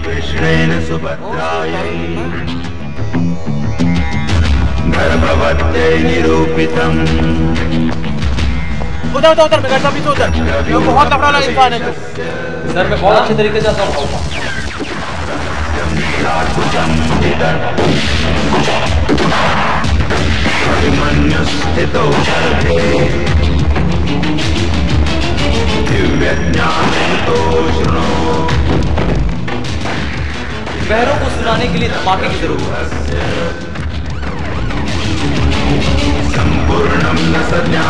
कृष्णेन सुभद्रायै गर्भवत्यै निरूपितम्। उधर उधर उधर मेरा सभी उधर, ये बहुत तगड़ा वाला इंसान है तू। सर मैं बहुत अच्छे तरीके से समझाऊंगा। अभिमन्युस्थितो सर्वे दिव्यज्ञानेतो शृणु। बहरों को सुनाने के लिए धमाके की जरूरत है। संपूर्णं न सद्य